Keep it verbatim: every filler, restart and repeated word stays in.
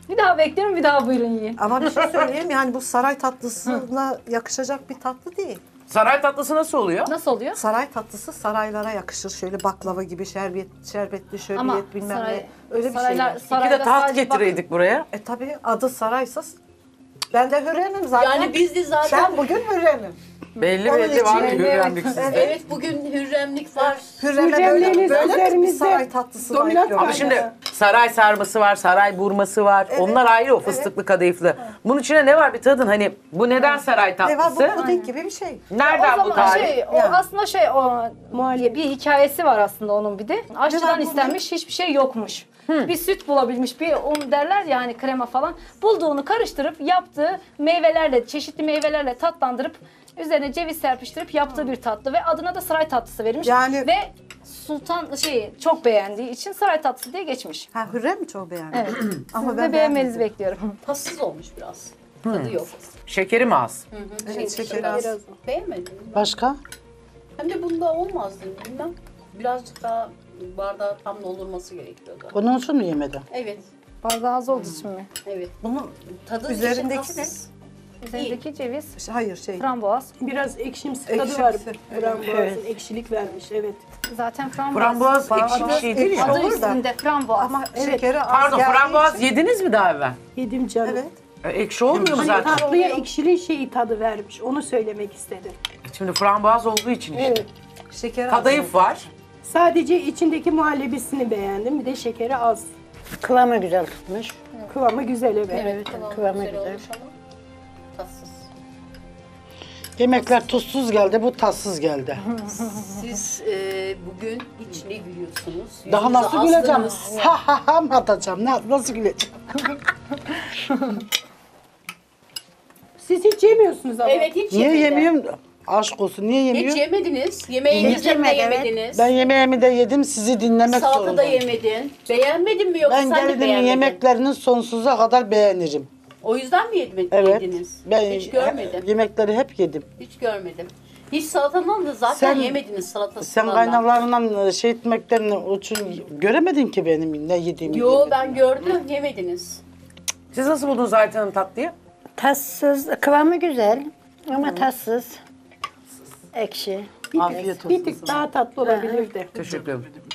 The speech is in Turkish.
Bir daha bekliyorum, bir daha buyurun yiyin. Ama bir şey söyleyeyim yani bu saray tatlısına yakışacak bir tatlı değil. Saray tatlısı nasıl oluyor? Nasıl oluyor? Saray tatlısı saraylara yakışır. Şöyle baklava gibi şerbet, şerbetli şöbiyet Ama bilmem saray, ne. Öyle bir saraylar, şey. İki sarayda de taht sadece getireydik buraya. E tabii adı saraysa ben de Hürrem'im zaten. Yani biz de zaten Ben bugün Hürrem'im. Belli Onun belli var bir için- hürremlik sizde. evet bugün hürremlik var. Hürrem'e böyle, Hürremleriniz böyle bir üzerimizde saray tatlısı dominant bekliyorum. Ama şimdi saray sarması var, saray burması var. Onlar ayrı o fıstıklı kadayıflı. Bunun içine ne var bir tadın hani bu neden saray Ne var bu tatlısı? puding gibi bir şey. Nereden o bu zaman tarif? şey, o Yani. aslında şey o muhallebi bir hikayesi var aslında onun bir de. var Aşçıdan bunda? istenmiş hiçbir şey yokmuş. Bir süt bulabilmiş, bir un derler ya hani krema falan. Bulduğunu karıştırıp yaptığı meyvelerle, çeşitli meyvelerle tatlandırıp üzerine ceviz serpiştirip yaptığı bir tatlı ve adına da saray tatlısı vermiş. Yani- Ve Sultan şeyi çok beğendiği için saray tatlısı diye geçmiş. Ha Hürrem mi çok beğendi? Evet. Ama Siz ben de beğenmenizi beğenmedim. bekliyorum. Tatsız olmuş biraz. Tadı yok. Şekeri mi az? Evet, şekeri az. Beğenmedim. Başka? Hem de bunda olmazdı bilmem. Birazcık daha bardağı tam doldurması gerekiyordu. Onun için mi yemedi? Evet, Bardağı az olduğu için mi? evet. Bunun Tadı Üzerindeki işte tatsız. Üzerindeki ceviz, hayır şey. frambuaz. Biraz ekşimsi Ekşimsi. tadı var. Frambuazın ekşilik vermiş, evet. Zaten frambuaz. Frambuaz ekşi bir Adı- şey değil ekşi ya. Adı olur da. üstünde frambuaz. Ama şekeri az Pardon geldiği frambuaz için- yediniz mi daha evvel? Yedim canım. Evet. E, ekşi olmuyor mu Hani zaten? tatlıya ekşili şeyi tadı vermiş. Onu söylemek istedim. Şimdi frambuaz olduğu için işte. Evet. Şekeri az. Kadayıf var. Sadece içindeki muhallebisini beğendim. Bir de şekeri az. Kıvamı güzel tutmuş. Kıvamı güzel, evet. Evet, kıvamı kıvamı güzel güzel. olmuş ama tatsız. Yemekler tuzsuz geldi, bu tatsız geldi. Siz e, bugün hiç ne gülüyorsunuz? Daha Yüzünüze nasıl güleceğim? astınız. Ha ha ha mı atacağım? Na- Nasıl güleceğim? Siz hiç yemiyorsunuz ama. Evet, hiç Niye yemedi. yemiyorum? Aşk olsun, niye Hiç yemiyorum? yemediniz. Yemeğinizi de Yemedim, yemediniz. Ben yemeğimi de yedim, sizi dinlemek Salata da zorundayım. yemedin. Beğenmedin mi yoksa Ben sen de geldiğimin beğenmedin? yemeklerini sonsuza kadar beğenirim. O yüzden mi yedin, Evet. yediniz? Ben Hiç görmedim. yemekleri hep yedim. Hiç görmedim. Hiç salatandan da zaten Sen- yemediniz salatasından Sen da. kaynaklarından şey etmeklerini için göremedin ki benim ne yediğimi. Yo yemediğimi. ben gördüm yemediniz. Siz nasıl buldunuz Ayten Hanım tatlıyı? Tatsız, kıvamı güzel ama tatsız. Ekşi. Afiyet olsun. Bir tık daha tatlı olabilirdi. Teşekkür ederim.